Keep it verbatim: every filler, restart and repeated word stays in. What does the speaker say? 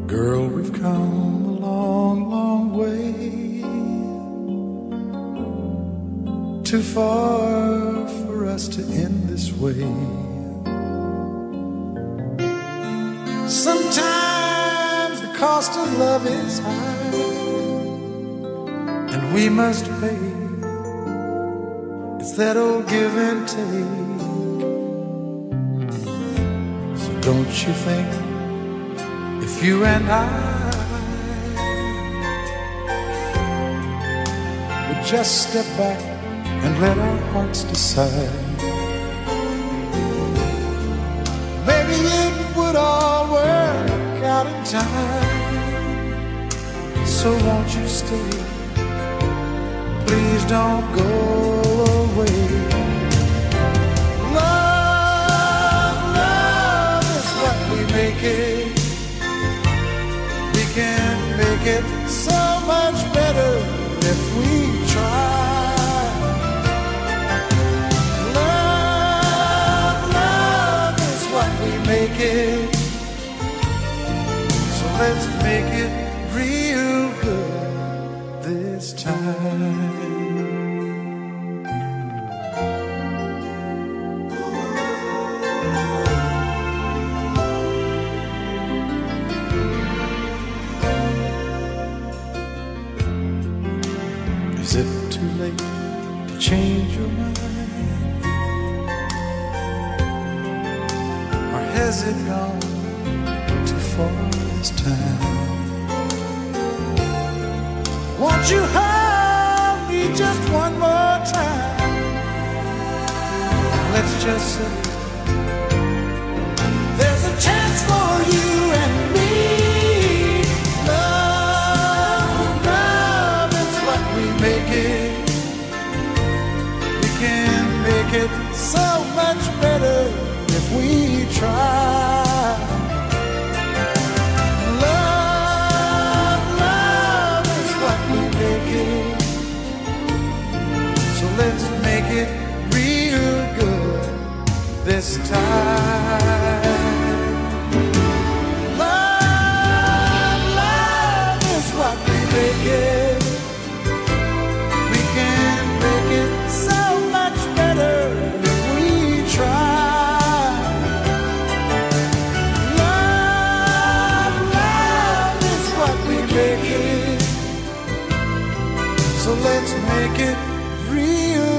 Girl, we've come a long, long way. Too far for us to end this way. Sometimes the cost of love is high, and we must pay. It's that old give and take. So don't you think if you and I would just step back and let our hearts decide, maybe it would all work out in time. So won't you stay? Please don't go away. Love, love is what we make it. We can make it so much better if we try. Love, love is what we make it. So let's make it real good this time. Is it too late to change your mind? Or has it gone too far this time? Won't you hold me just one more time? Let's just say there's a chance for you and me. Love, love is what we make it. We can make it so much better if we try. Let's make it real good this time. Love, love is what we make it. We can make it so much better if we try. Love, love is what we make it. So let's make it real